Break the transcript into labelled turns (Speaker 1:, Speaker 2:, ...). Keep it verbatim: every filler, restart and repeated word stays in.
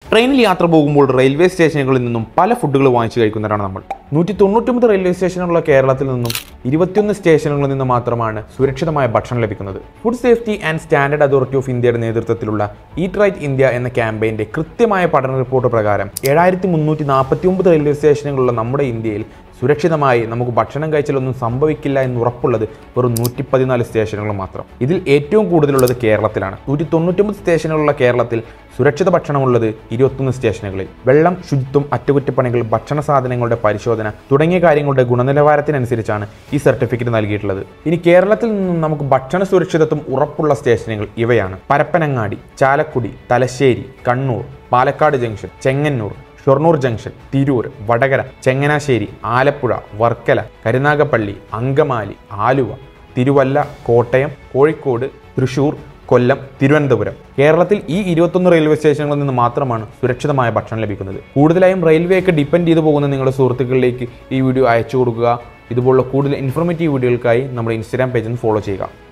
Speaker 1: ട്രെയിനിൽ യാത്ര പോകുമ്പോൾ റെയിൽവേ സ്റ്റേഷനുകളിൽ നിന്നും പല ഫുഡുകൾ വാങ്ങിച്ചു കഴിക്കുന്നവരാണ് നമ്മൾ. നൂറ്റി തൊണ്ണൂറ്റൊമ്പത് റെയിൽവേ സ്റ്റേഷനുകളുള്ള കേരളത്തിൽ നിന്നും ഇരുപത്തിയൊന്ന് സ്റ്റേഷനുകളിൽ നിന്ന് മാത്രമാണ് സുരക്ഷിതമായ ഭക്ഷണം ലഭിക്കുന്നത്. Food safety and standard authority of ഇന്ത്യയുടെ നേതൃത്വത്തിലുള്ള ഈറ്റ് റൈറ്റ് ഇന്ത്യ എന്ന ക്യാമ്പയിന്റെ കൃത്യമായ പഠന റിപ്പോർട്ട് പ്രകാരം ഏഴായിരത്തി മുന്നൂറ്റി നാൽപ്പത്തി ഒമ്പത് റെയിൽവേ സ്റ്റേഷനുകളുള്ള നമ്മുടെ ഇന്ത്യയിൽ സുരക്ഷിതമായി നമുക്ക് ഭക്ഷണം കഴിച്ചാലൊന്നും സംഭവിക്കില്ല എന്ന് ഉറപ്പുള്ളത് വെറും നൂറ്റി പതിനാല് സ്റ്റേഷനുകൾ മാത്രം. ഇതിൽ ഏറ്റവും കൂടുതലുള്ളത് കേരളത്തിലാണ്. നൂറ്റി തൊണ്ണൂറ്റൊമ്പത് സ്റ്റേഷനുകളുള്ള കേരളത്തിൽ സുരക്ഷിത ഭക്ഷണമുള്ളത് ഇരുപത്തൊന്ന് സ്റ്റേഷനുകളിൽ. വെള്ളം, ശുചിത്വം, അറ്റകുറ്റപ്പണികൾ, ഭക്ഷണ സാധനങ്ങളുടെ പരിശോധന തുടങ്ങിയ കാര്യങ്ങളുടെ ഗുണനിലവാരത്തിനനുസരിച്ചാണ് ഈ സർട്ടിഫിക്കറ്റ് നൽകിയിട്ടുള്ളത്. ഇനി കേരളത്തിൽ നിന്നും നമുക്ക് ഭക്ഷണ സുരക്ഷിതത്വം ഉറപ്പുള്ള സ്റ്റേഷനുകൾ ഇവയാണ്: പരപ്പനങ്ങാടി, ചാലക്കുടി, തലശ്ശേരി, കണ്ണൂർ, പാലക്കാട് ജംഗ്ഷൻ, ചെങ്ങന്നൂർ, ഷൊർണൂർ ജംഗ്ഷൻ, തിരൂർ, വടകര, ചങ്ങനാശ്ശേരി, ആലപ്പുഴ, വർക്കല, കരുനാഗപ്പള്ളി, അങ്കമാലി, ആലുവ, തിരുവല്ല, കോട്ടയം, കോഴിക്കോട്, തൃശൂർ, കൊല്ലം, തിരുവനന്തപുരം. കേരളത്തിൽ ഈ ഇരുപത്തൊന്ന് റെയിൽവേ സ്റ്റേഷനുകളിൽ നിന്ന് മാത്രമാണ് സുരക്ഷിതമായ ഭക്ഷണം ലഭിക്കുന്നത്. കൂടുതലായും റെയിൽവേ ഒക്കെ ഡിപ്പെൻഡ് ചെയ്തു പോകുന്ന നിങ്ങളുടെ സുഹൃത്തുക്കളിലേക്ക് ഈ വീഡിയോ അയച്ചു കൊടുക്കുക. ഇതുപോലുള്ള കൂടുതൽ ഇൻഫോർമേറ്റീവ് വീഡിയോകൾക്കായി നമ്മുടെ ഇൻസ്റ്റാഗ്രാം പേജ് ഒന്ന് ഫോളോ ചെയ്യുക.